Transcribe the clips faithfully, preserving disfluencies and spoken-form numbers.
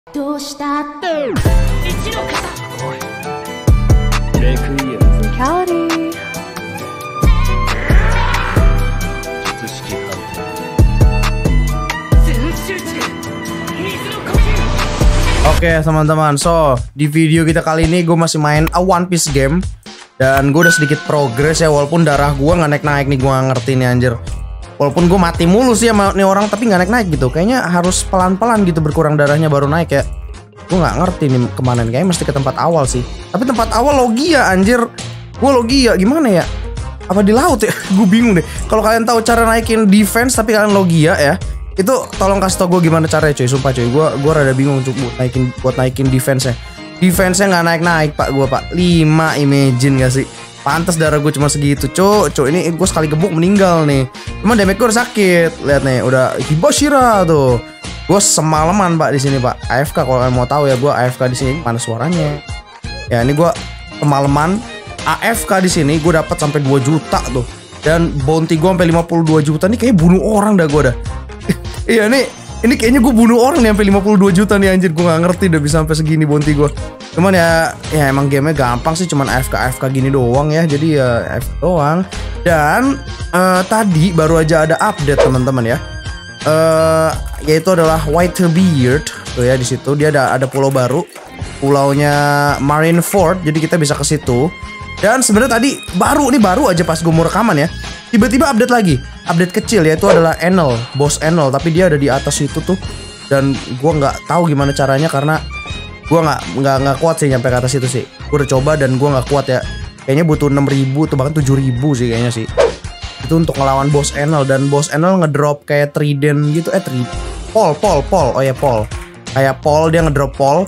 どうしたって Physicality. Oke teman-teman, so di video kita kali ini gue masih main a One Piece game. Dan gue udah sedikit progres ya, walaupun darah gue gak naik-naik nih, gue gak ngerti nih anjir. Walaupun gue mati mulu sih sama nih orang, tapi gak naik-naik gitu. Kayaknya harus pelan-pelan gitu berkurang darahnya baru naik ya. Gue gak ngerti nih kemana nih, kayaknya mesti ke tempat awal sih. Tapi tempat awal Logia anjir. Gue Logia, gimana ya? Apa di laut ya? Gue bingung deh. Kalau kalian tahu cara naikin defense tapi kalian Logia ya, itu tolong kasih tau gue gimana caranya cuy. Sumpah cuy, gue gue rada bingung untuk buat naikin buat naikin defense-nya. Defense-nya nggak naik-naik pak gue pak. lima imagine gak sih? Pantas darah gue cuma segitu cuy. Cuy ini gue sekali gebuk meninggal nih. Cuma damage gue udah sakit. Lihat nih udah Hiboshira tuh. Gue semalaman pak di sini pak. A F K kalau kalian mau tahu ya, gue A F K di sini. Mana suaranya? Ya ini gue semalaman A F K di sini. Gue dapat sampai dua juta tuh. Dan bounty gue sampai lima puluh dua juta nih, kayak bunuh orang dah gue dah. Iya nih, ini kayaknya gue bunuh orang nih sampai lima puluh dua juta nih anjir. Gue gak ngerti udah bisa sampai segini bounty gue. Cuman ya, ya emang gamenya gampang sih, cuman A F K A F K gini doang ya. Jadi ya A F K doang. Dan uh, tadi baru aja ada update teman-teman ya. Uh, yaitu adalah Whitebeard tuh ya, di situ dia ada ada pulau baru, pulaunya Marineford. Jadi kita bisa ke situ. Dan sebenarnya tadi baru nih baru aja pas gue mau rekaman ya, tiba-tiba update lagi, update kecil yaitu adalah Enel, bos Enel, tapi dia ada di atas itu tuh. Dan gue nggak tahu gimana caranya karena gue nggak nggak nggak kuat sih nyampe ke atas itu sih. Gue udah coba dan gue nggak kuat ya. Kayaknya butuh enam ribu tuh, bahkan tujuh ribu sih kayaknya sih. Itu untuk ngelawan bos Enel, dan bos Enel ngedrop kayak trident gitu, eh trident, Pol, Pol, Pol, oh ya Pol, kayak Pol, dia ngedrop Pol.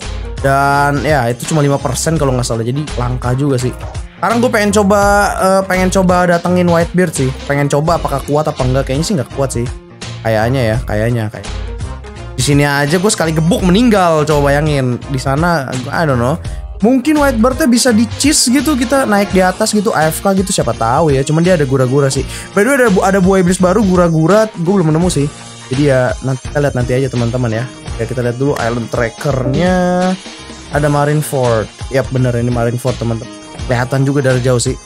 Dan ya itu cuma lima persen kalau nggak salah, jadi langka juga sih. Sekarang gue pengen coba uh, pengen coba datengin Whitebeard sih. Pengen coba apakah kuat apa enggak. Kayaknya sih nggak kuat sih. Kayaknya ya, kayaknya kayak. Di sini aja gue sekali gebuk meninggal. Coba bayangin. Di sana I don't know. Mungkin Whitebeard-nya bisa di cheese gitu, kita naik di atas gitu, A F K gitu, siapa tahu ya. Cuman dia ada gura-gura sih. By the way ada ada buah iblis baru, gura-gura. Gue belum nemu sih. Jadi ya nanti kita lihat nanti aja teman-teman ya. Ya kita lihat dulu island tracker-nya. Ada Marineford. Yap bener, ini Marineford teman-teman. Kelihatan juga dari jauh sih.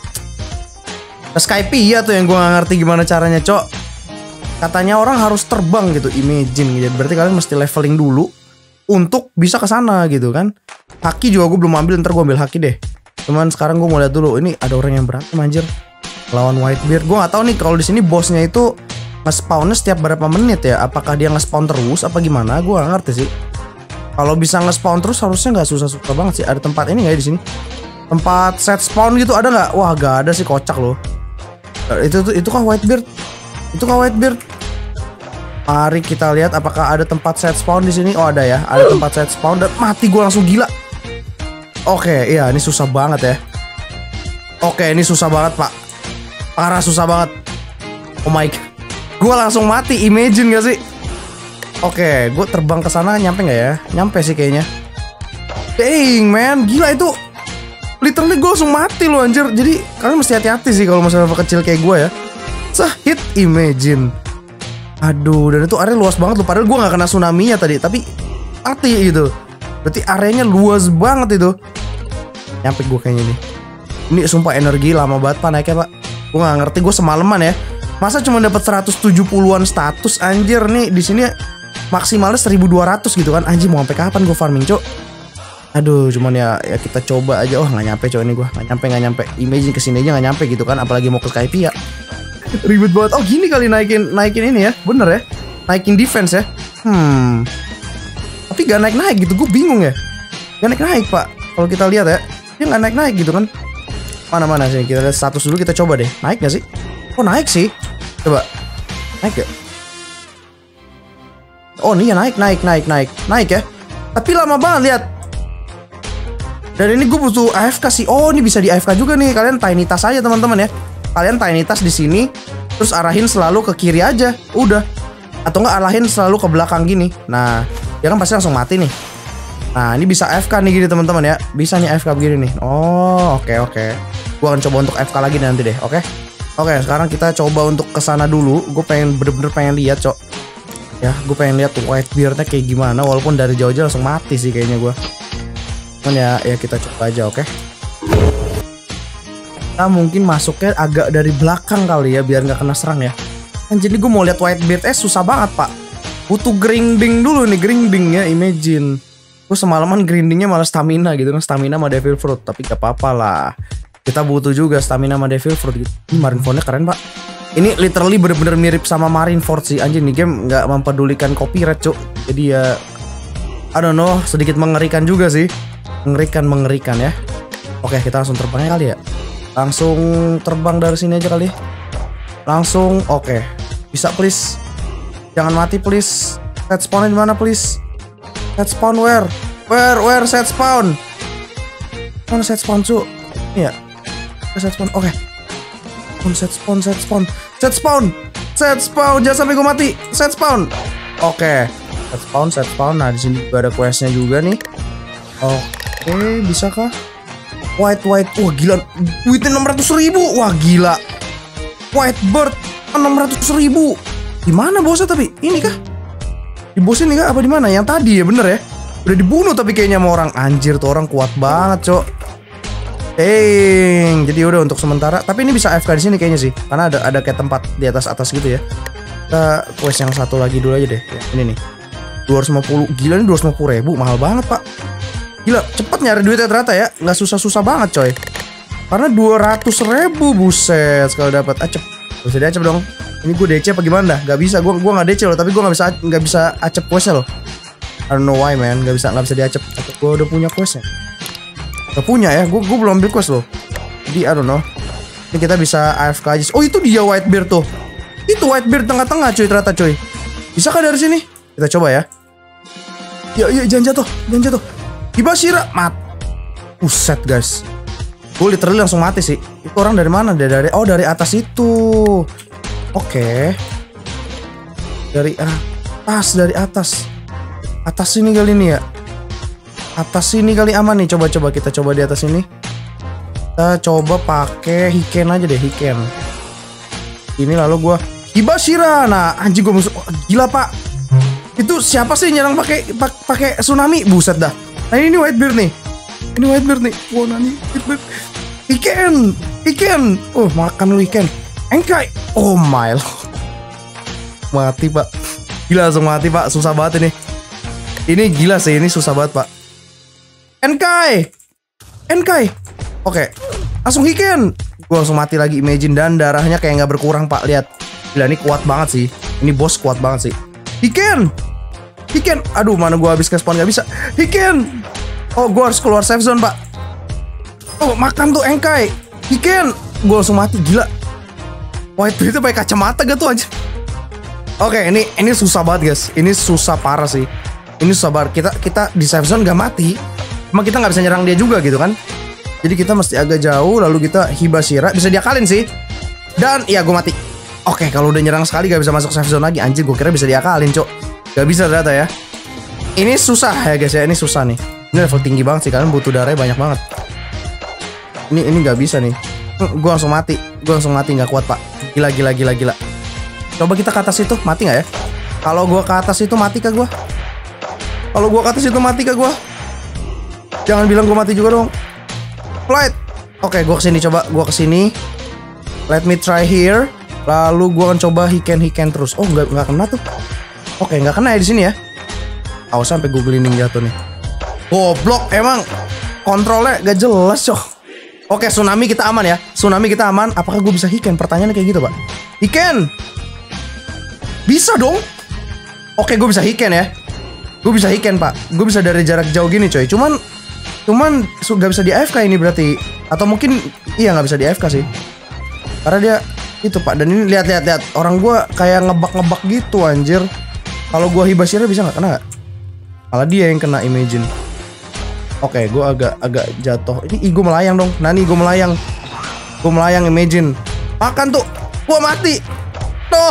Skypiea tuh yang gue gak ngerti gimana caranya cok. Katanya orang harus terbang gitu, imagine gitu. Berarti kalian mesti leveling dulu untuk bisa ke sana gitu kan. Haki juga gue belum ambil, ntar gue ambil haki deh. Cuman sekarang gue mau lihat dulu, ini ada orang yang berantem anjir lawan Whitebeard. Gue nggak tahu nih kalau di sini bosnya itu nge-spawnnya setiap berapa menit ya. Apakah dia nge-spawn terus apa gimana? Gue gak ngerti sih. Kalau bisa nge-spawn terus harusnya nggak susah-susah banget sih. Ada tempat ini nggak ya di sini? Tempat set spawn gitu ada nggak? Wah gak ada sih, kocak loh. Itu tuh itu kah Whitebeard? Itu kah Whitebeard? Mari kita lihat apakah ada tempat set spawn di sini. Oh ada ya, ada tempat set spawn. Dan mati gue langsung gila. Oke, iya ini susah banget ya. Oke ini susah banget pak. Parah susah banget. Oh my god, gue langsung mati. Imagine gak sih? Oke, gue terbang ke sana, nyampe nggak ya? Nyampe sih kayaknya. Dang man, gila itu. Literally gue langsung mati loh anjir. Jadi kalian mesti hati-hati sih kalau masalah kecil kayak gue ya. Sehit imagine. Aduh, dan itu area luas banget loh. Padahal gue gak kena tsunami-nya tadi, tapi mati gitu. Berarti areanya luas banget itu. Nyampe gue kayaknya nih. Ini sumpah energi lama banget pak naiknya pak. Gue gak ngerti, gue semalaman ya. Masa cuma dapat seratus tujuh puluhan status anjir nih. Di sini maksimalnya seribu dua ratus gitu kan. Anjir mau sampai kapan gue farming cok? Aduh, cuman ya, ya kita coba aja. Oh nggak nyampe cowok ini gue, nggak nyampe nggak nyampe. Imagine kesini aja nggak nyampe gitu kan, apalagi mau ke Skypiea. Ribet banget. Oh gini kali naikin naikin ini ya, bener ya, naikin defense ya. Hmm. Tapi gak naik naik gitu, gue bingung ya. Gak naik naik pak. Kalau kita lihat ya, dia nggak naik naik gitu kan. Mana mana sih? Kita lihat status dulu, kita coba deh. Naik nggak sih? Oh naik sih. Coba. Naik ya? Oh nih ya naik naik naik naik naik ya. Tapi lama banget lihat. Dan ini gue butuh A F K sih. Oh ini bisa di A F K juga nih. Kalian tiny task aja teman-teman ya. Kalian tiny task di sini, terus arahin selalu ke kiri aja. Udah. Atau enggak arahin selalu ke belakang gini. Nah, dia kan pasti langsung mati nih. Nah ini bisa A F K nih gini teman-teman ya. Bisa nih A F K begini nih. Oh oke okay, oke okay. Gue akan coba untuk A F K lagi nanti deh. Oke okay? Oke okay, sekarang kita coba untuk kesana dulu. Gue pengen bener-bener pengen lihat cok. Ya, gue pengen lihat tuh Whitebeard-nya kayak gimana. Walaupun dari jauh-jauh langsung mati sih kayaknya gue. Cuman ya, ya kita coba aja, oke? Kita mungkin masuknya agak dari belakang kali ya, biar nggak kena serang ya. Kan jadi gue mau lihat Whitebeard, eh susah banget pak. Butuh grinding dulu nih, grinding ya, imagine. Gue semalaman grindingnya malah stamina gitu kan, stamina sama Devil Fruit. Tapi gak apa-apa lah, kita butuh juga stamina sama Devil Fruit gitu. Ini Marineford-nya keren pak. Ini literally bener-bener mirip sama Marineford sih. Anjir, nih game nggak mempedulikan copyright cuk. Jadi ya I don't know, sedikit mengerikan juga sih. Mengerikan, mengerikan ya. Oke, kita langsung terbangnya kali ya. Langsung terbang dari sini aja kali. Langsung, oke. Bisa please. Jangan mati please. Set spawnnya di mana please? Set spawn where? Where, where set spawn? Mana set spawn cuk? Iya. Set spawn, oke. Set spawn, set spawn, set spawn, set spawn, jangan sampai gue mati. Set spawn, oke, okay. Set spawn, set spawn. Nah di sini juga ada questnya juga nih. Oke, okay, bisa kah? White, white, wah gila, duitnya enam ratus ribu, wah gila. Whitebird enam ratus ribu. Di mana bosnya tapi? Ini kah? Di bos ini kah? Apa di mana? Yang tadi ya bener ya? Udah dibunuh tapi kayaknya sama orang. Anjir tuh orang kuat banget cok. Deng, jadi udah untuk sementara. Tapi ini bisa A F K di sini kayaknya sih, karena ada ada kayak tempat di atas atas gitu ya. Kita quest yang satu lagi dulu aja deh. Ya, ini nih, dua ratus lima puluh. Gila nih dua ratus lima puluh ribu, mahal banget pak. Gila, cepet nyari duitnya ternyata ya, nggak susah-susah banget coy. Karena dua ratus ribu, buset sekali dapat. Acep, bisa diacep dong. Ini gue D C apa gimana dah? Gak bisa, gue gue nggak D C loh, tapi gue nggak bisa nggak bisa acep questnya loh. I don't know why man, nggak bisa nggak bisa diacep. Gue udah punya questnya. Gak punya ya, gue gue belum ambil quest loh. Jadi I don't know. Ini kita bisa A F K aja. Oh itu dia Whitebeard tuh. Itu Whitebeard tengah-tengah cuy ternyata cuy. Bisa kah dari sini? Kita coba ya. Ya ya jangan jatuh, jangan jatuh. Hibashira mat. Buset guys. Gue literally langsung mati sih. Itu orang dari mana? Dari, dari oh dari atas itu. Oke. Okay. Dari atas, dari atas. Atas sini kali ini ya. Atas sini kali aman nih, coba-coba kita coba di atas ini. Kita coba pakai Hiken aja deh, Hiken. Ini lalu gua Hibashira. Nah, anjing gua musuh. Oh, gila, Pak. Itu siapa sih nyerang pakai pakai tsunami? Buset dah. Nah, ini Whitebeard nih. Ini Whitebeard nih. Wow, nani Whitebeard. Hiken, Hiken. Oh, makan lu Hiken. Enkai. Oh my lord. Mati, Pak. Gila langsung mati, Pak. Susah banget ini. Ini gila sih, ini susah banget, Pak. Enkai, Enkai, oke, langsung Hiken, gue langsung mati lagi, imagine, dan darahnya kayak nggak berkurang pak, lihat, gila ini kuat banget sih, ini bos kuat banget sih, Hiken, Hiken, aduh mana gue habis ke spawn nggak bisa, Hiken, oh gue harus keluar safe zone pak, oh makan tuh Enkai, Hiken, gue langsung mati, gila, Whitebeard itu pakai kacamata gak tuh aja, oke ini ini susah banget guys, ini susah parah sih, ini susah banget, kita kita di safe zone gak mati. Cuma kita nggak bisa nyerang dia juga gitu kan. Jadi kita mesti agak jauh. Lalu kita Hibashira. Bisa diakalin sih. Dan ya gue mati. Oke kalau udah nyerang sekali gak bisa masuk safe zone lagi. Anjir gue kira bisa diakalin cok. Gak bisa ternyata ya. Ini susah ya guys ya. Ini susah nih. Ini level tinggi banget sih. Kalian butuh darahnya banyak banget. Ini ini gak bisa nih. Gue langsung mati. Gue langsung mati gak kuat pak. Gila gila gila gila. Coba kita ke atas itu. Mati gak ya? Kalau gue ke atas itu mati kah gue? Kalau gue ke atas itu mati kah gue? Jangan bilang gue mati juga dong. Flight. Oke, gue kesini coba. Gue kesini. Let me try here. Lalu gue akan coba Hiken Hiken terus. Oh nggak nggak kena tuh. Oke nggak kena ya di sini ya. Awas sampai gue gliding jatuh nih. Goblok emang. Kontrolnya gak jelas coh. Oke tsunami kita aman ya. Tsunami kita aman. Apakah gue bisa Hiken? Pertanyaannya kayak gitu pak. Hiken. Bisa dong. Oke gue bisa Hiken ya. Gue bisa Hiken pak. Gue bisa dari jarak jauh gini coy. Cuman Cuman gak bisa di A F K ini berarti. Atau mungkin iya gak bisa di A F K sih. Karena dia itu pak. Dan ini lihat-lihat lihat. Orang gue kayak ngebak-ngebak gitu anjir. Kalau gue Hibashira bisa gak? Kena gak? Malah dia yang kena, imagine. Oke gue agak agak jatuh. Ini gue melayang dong. Nani gue melayang. Gue melayang, imagine. Makan tuh. Gue mati. Tuh.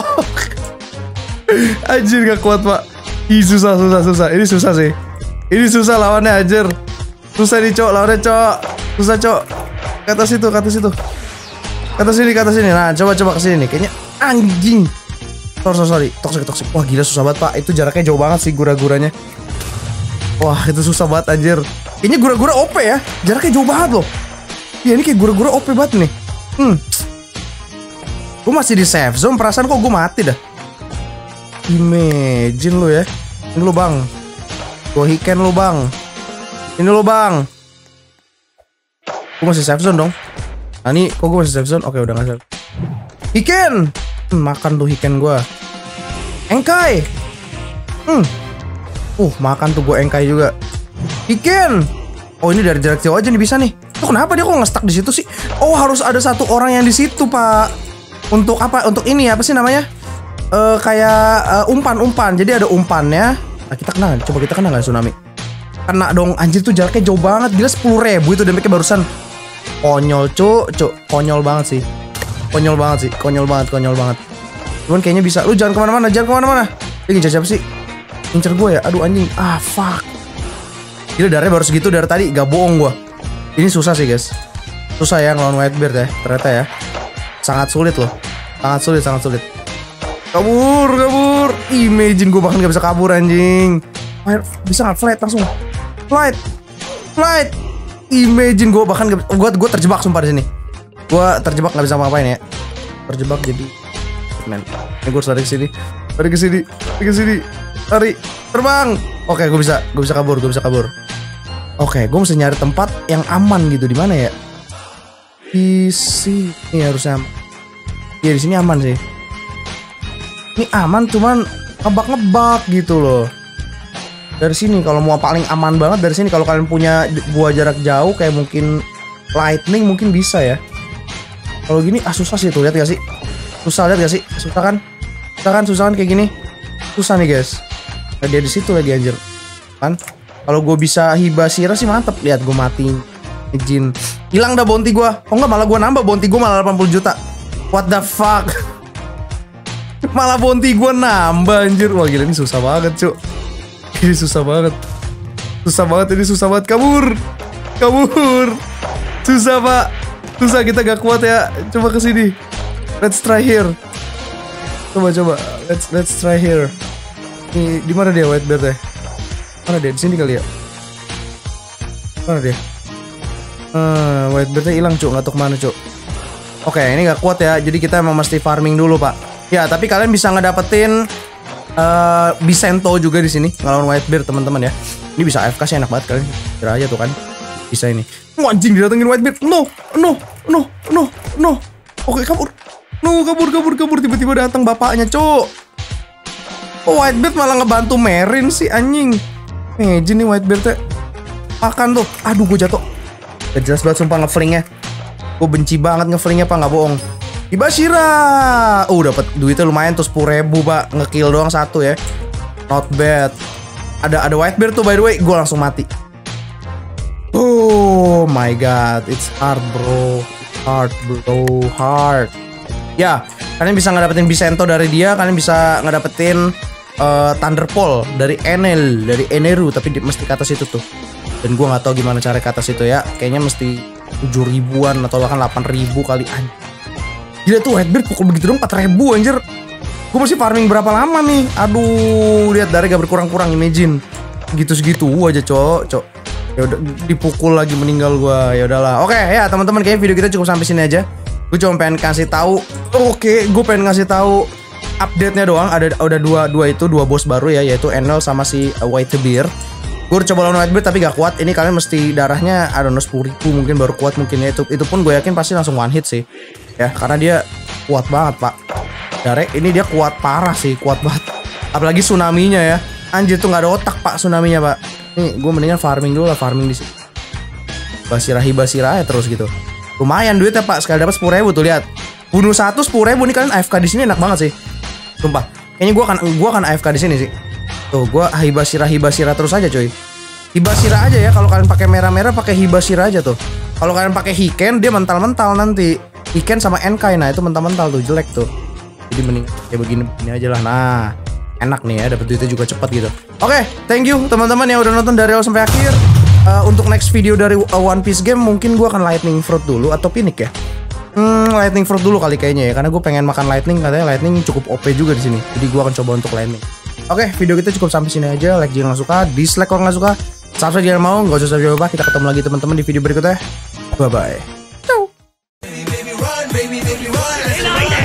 Anjir gak kuat pak. Ih susah susah susah. Ini susah sih. Ini susah lawannya anjir. Susah nih cok, lawannya cok. Susah cok. Ke atas itu, ke atas itu. Ke atas sini, ke atas sini. Nah coba-coba ke sini nih. Kayaknya anjing. Sorry, sorry, sorry. Toxic, toxic. Wah gila susah banget pak. Itu jaraknya jauh banget sih gura-guranya. Wah itu susah banget anjir. Kayaknya gura-gura O P ya. Jaraknya jauh banget loh. Ya ini kayak gura-gura O P banget nih. Hmm. Gue masih di safe zone. Perasaan kok gue mati dah. Imagine lu ya. Ini lu bang. Gue hiken lu bang. Ini lu bang. Gue masih safe zone dong. Nah ini kok gue masih safe zone. Oke udah gak safe. Hiken. Hmm, makan tuh hiken gue. Engkai. Hmm. Uh makan tuh gue engkai juga. Hiken. Oh ini dari jarak jauh aja nih bisa nih. Tuh kenapa dia kok nge-stuck di situ sih? Oh harus ada satu orang yang di situ pak. Untuk apa? Untuk ini apa sih namanya? Uh, kayak umpan-umpan. Uh, Jadi ada umpannya. Nah kita kena. Coba kita kena nggak tsunami? Kena dong. Anjir tuh jaraknya jauh banget. Gila sepuluh ribu itu damage-nya barusan. Konyol cuk, cuk. Konyol banget sih. Konyol banget sih. Konyol banget, konyol banget. Cuman kayaknya bisa. Lu jangan kemana-mana, jangan kemana-mana. Dia ngincer siapa sih? Ngincer gue ya. Aduh anjing. Ah fuck. Gila darahnya baru segitu dari tadi. Gak bohong gue. Ini susah sih guys. Susah ya ngelawan Whitebeard ya. Ternyata ya. Sangat sulit loh. Sangat sulit, sangat sulit. Kabur, kabur. Imagine gue bahkan gak bisa kabur anjing. Bisa gak flight langsung? Flight. Flight. Imagine gue bahkan gak, gue, gue terjebak sumpah di sini. Gue terjebak gak bisa ngapain ya. Terjebak jadi man. Ini gue harus lari ke sini. Lari ke sini. Lari ke sini. Lari. Terbang. Oke, gue bisa. Gue bisa kabur, gue bisa kabur. Oke, gue mesti nyari tempat yang aman gitu. Di mana ya? Di sini harusnya. Ya di sini aman sih. Ini aman cuman ngebak-ngebak gitu loh. Dari sini kalau mau paling aman banget dari sini kalau kalian punya gua jarak jauh kayak mungkin lightning mungkin bisa ya. Kalau gini ah susah sih tuh lihat gak sih? Susah lihat gak sih? Susah kan? Susah kan? Susah kan kayak gini? Susah nih guys. Nah, dia di situ lagi anjir. Kan? Kalau gue bisa hibah sirah sih mantep. Lihat gue mati. Izin. Hilang dah bounty gue. Oh enggak malah gue nambah bounty gue malah delapan puluh juta. What the fuck? Malah bounty gue nambah anjir. Wah gila ini susah banget cuk. Ini susah banget. Susah banget ini susah banget. Kabur. Kabur. Susah pak. Susah kita gak kuat ya. Coba kesini. Let's try here. Coba coba. Let's let's try here. Ini di mana dia Whitebeard ya? Mana dia? Di sini kali ya? Mana dia? Uh, Whitebeardnya hilang cuk, nggak tahu kemana cuk. Oke, ini nggak kuat ya. Jadi kita emang mesti farming dulu pak. Ya, tapi kalian bisa ngedapetin uh, Bisento juga di sini ngelawan Whitebeard teman-teman ya. Ini bisa A F K sih enak banget kalian. Kira aja tuh kan. Bisa ini. Oh, anjing didatengin Whitebeard. No, no, no, no, no. Oke kabur. No, kabur, kabur, kabur. Tiba-tiba datang bapaknya cuk. Oh, Whitebeard malah ngebantu Merin sih anjing. Imagine nih Whitebeard makan tuh. Aduh gue jatuh. Gak jelas banget sumpah ngeflingnya. Gue benci banget ngeflingnya pak, nggak bohong. Ibashira. Oh dapat duitnya lumayan tuh sepuluh ribu pak. Ngekill doang satu ya. Not bad. Ada ada Whitebeard tuh by the way. Gue langsung mati. Oh my god. It's hard bro. Hard bro. Hard. Ya kalian bisa ngedapetin Bisento dari dia. Kalian bisa ngedapetin uh, Thunderpole dari Enel. Dari Eneru. Tapi di, mesti ke atas itu tuh. Dan gue gak tahu gimana cara ke atas itu ya. Kayaknya mesti tujuh ribuan atau bahkan delapan ribu kali anjir. Gila tuh Whitebeard pukul begitu dong empat ribu anjir. Gue masih farming berapa lama nih. Aduh lihat dari gak berkurang-kurang. Imagine gitu-segitu aja cok cok. Ya udah dipukul lagi meninggal gue. Ya udahlah. Oke ya teman-teman kayaknya video kita cukup sampai sini aja. Gue cuma pengen kasih tahu. Oke gue pengen ngasih tahu update-nya doang. Ada udah dua dua itu dua bos baru ya, yaitu Enel sama si uh, Whitebeard. Gue udah coba lawan Whitebeard tapi gak kuat. Ini kalian mesti darahnya I don't know sepuluh ribu mungkin baru kuat mungkin ya. Itu, itu pun gue yakin pasti langsung one hit sih. Ya karena dia kuat banget pak. Darek ini dia kuat parah sih. Kuat banget. Apalagi tsunami-nya ya. Anjir tuh gak ada otak pak tsunami-nya pak. Nih gue mendingan farming dulu lah. Farming di sini. Basirahi basirah ya terus gitu. Lumayan duitnya pak. Sekali dapat sepuluh ribu tuh lihat. Bunuh satu sepuluh ribu nih kalian A F K di sini enak banget sih. Sumpah. Kayaknya gue akan gue akan A F K di sini sih. Tuh, gua hibasira hibasira terus aja, coy. Hibasira aja ya kalau kalian pakai merah-merah pakai hibasira aja tuh. Kalau kalian pakai hiken dia mental-mental nanti. Hiken sama enkai nah itu mental-mental tuh jelek tuh. Jadi mending kayak begini begini aja lah. Nah, enak nih ya dapat duitnya juga cepat gitu. Oke, okay, thank you teman-teman yang udah nonton dari awal sampai akhir. Uh, untuk next video dari uh, One Piece game mungkin gua akan lightning fruit dulu atau pinik ya. Hmm, lightning fruit dulu kali kayaknya ya, karena gue pengen makan lightning, katanya lightning cukup O P juga di sini. Jadi gue akan coba untuk lightning. Oke, video kita cukup sampai sini aja. Like jika nggak suka, dislike kalau nggak suka, subscribe jika mau, nggak usah subscribe apa. Kita ketemu lagi teman-teman di video berikutnya. Bye bye. Ciao.